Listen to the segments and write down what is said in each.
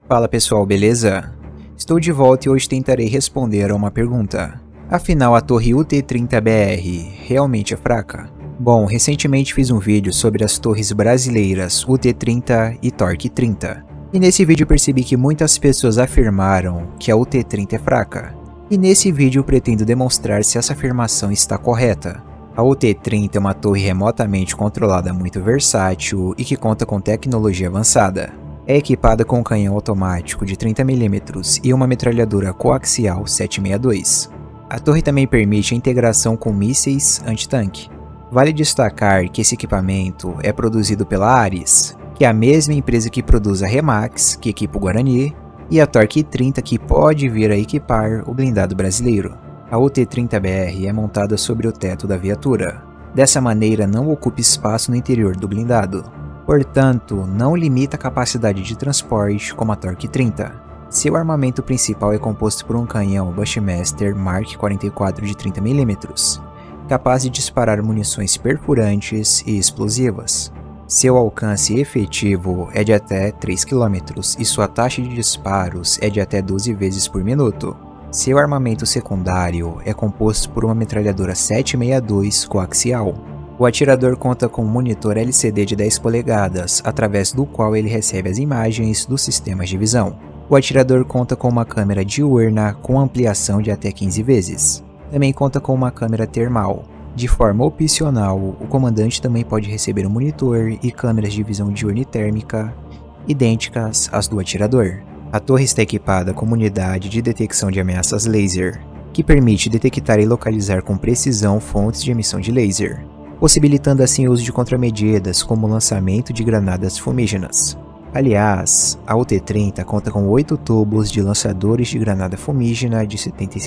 Fala pessoal, beleza? Estou de volta e hoje tentarei responder a uma pergunta. Afinal, a torre UT30BR realmente é fraca? Bom, recentemente fiz um vídeo sobre as torres brasileiras UT30 e Torque 30. E nesse vídeo percebi que muitas pessoas afirmaram que a UT30 é fraca. E nesse vídeo pretendo demonstrar se essa afirmação está correta. A UT30 é uma torre remotamente controlada muito versátil e que conta com tecnologia avançada. É equipada com um canhão automático de 30mm e uma metralhadora coaxial 762. A torre também permite a integração com mísseis antitanque. Vale destacar que esse equipamento é produzido pela Ares, que é a mesma empresa que produz a Remax, que equipa o Guarani, e a Torque 30, que pode vir a equipar o blindado brasileiro. A UT30BR é montada sobre o teto da viatura. Dessa maneira não ocupa espaço no interior do blindado. Portanto, não limita a capacidade de transporte como a Torque 30. Seu armamento principal é composto por um canhão Bushmaster Mark 44 de 30mm, capaz de disparar munições perfurantes e explosivas. Seu alcance efetivo é de até 3 km e sua taxa de disparos é de até 12 vezes por minuto. Seu armamento secundário é composto por uma metralhadora 762 coaxial. O atirador conta com um monitor LCD de 10 polegadas, através do qual ele recebe as imagens dos sistemas de visão. O atirador conta com uma câmera diurna com ampliação de até 15 vezes. Também conta com uma câmera termal. De forma opcional, o comandante também pode receber um monitor e câmeras de visão diurna e térmica, idênticas às do atirador. A torre está equipada com uma unidade de detecção de ameaças laser, que permite detectar e localizar com precisão fontes de emissão de laser, possibilitando assim o uso de contramedidas como o lançamento de granadas fumígenas. Aliás, a UT30 conta com 8 tubos de lançadores de granada fumígena de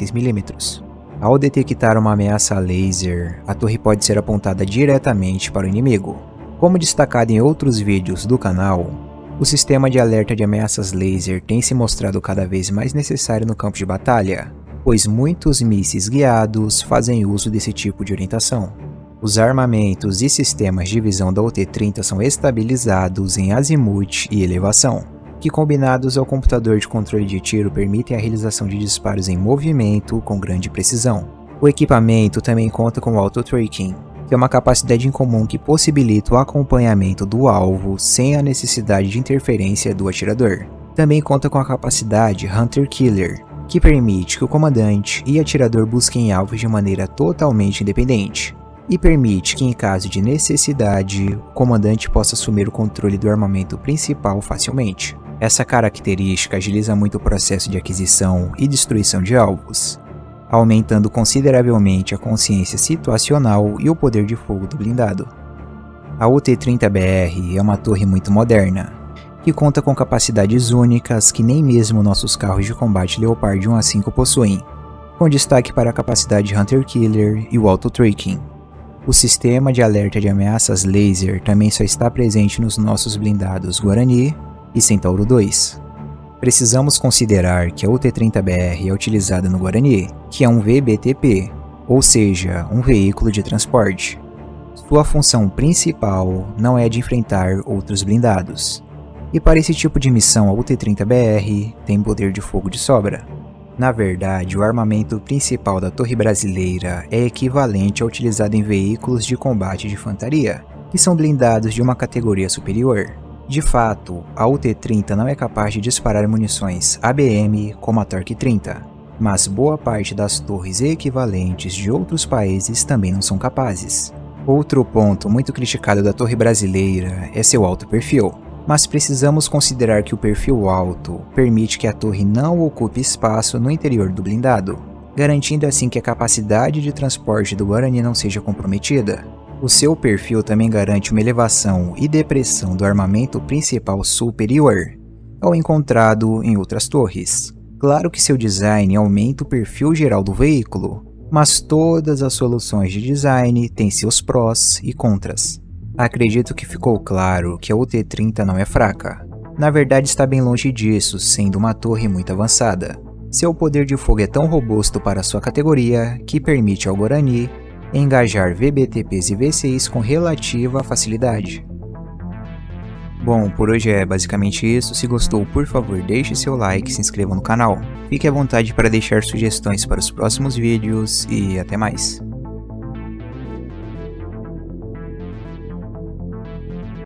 76mm. Ao detectar uma ameaça laser, a torre pode ser apontada diretamente para o inimigo. Como destacado em outros vídeos do canal, o sistema de alerta de ameaças laser tem se mostrado cada vez mais necessário no campo de batalha, pois muitos mísseis guiados fazem uso desse tipo de orientação. Os armamentos e sistemas de visão da UT30 são estabilizados em azimuth e elevação, que combinados ao computador de controle de tiro permitem a realização de disparos em movimento com grande precisão. O equipamento também conta com auto-tracking, que é uma capacidade incomum que possibilita o acompanhamento do alvo sem a necessidade de interferência do atirador. Também conta com a capacidade Hunter-Killer, que permite que o comandante e atirador busquem alvos de maneira totalmente independente, e permite que, em caso de necessidade, o comandante possa assumir o controle do armamento principal facilmente. Essa característica agiliza muito o processo de aquisição e destruição de alvos, aumentando consideravelmente a consciência situacional e o poder de fogo do blindado. A UT30BR é uma torre muito moderna, que conta com capacidades únicas que nem mesmo nossos carros de combate Leopard 1 a 5 possuem, com destaque para a capacidade Hunter-Killer e o auto-tracking. O sistema de alerta de ameaças laser também só está presente nos nossos blindados Guarani e Centauro 2. Precisamos considerar que a UT30BR é utilizada no Guarani, que é um VBTP, ou seja, um veículo de transporte. Sua função principal não é de enfrentar outros blindados, e para esse tipo de missão a UT30BR tem poder de fogo de sobra. Na verdade, o armamento principal da torre brasileira é equivalente ao utilizado em veículos de combate de infantaria, que são blindados de uma categoria superior. De fato, a UT30 não é capaz de disparar munições ABM como a Torque 30, mas boa parte das torres equivalentes de outros países também não são capazes. Outro ponto muito criticado da torre brasileira é seu alto perfil. Mas precisamos considerar que o perfil alto permite que a torre não ocupe espaço no interior do blindado, garantindo assim que a capacidade de transporte do Guarani não seja comprometida. O seu perfil também garante uma elevação e depressão do armamento principal superior ao encontrado em outras torres. Claro que seu design aumenta o perfil geral do veículo, mas todas as soluções de design têm seus prós e contras. Acredito que ficou claro que a UT30 não é fraca. Na verdade está bem longe disso, sendo uma torre muito avançada. Seu poder de fogo é tão robusto para sua categoria que permite ao Guarani engajar VBTPs e V6 com relativa facilidade. Bom, por hoje é basicamente isso. Se gostou, por favor, deixe seu like e se inscreva no canal. Fique à vontade para deixar sugestões para os próximos vídeos e até mais.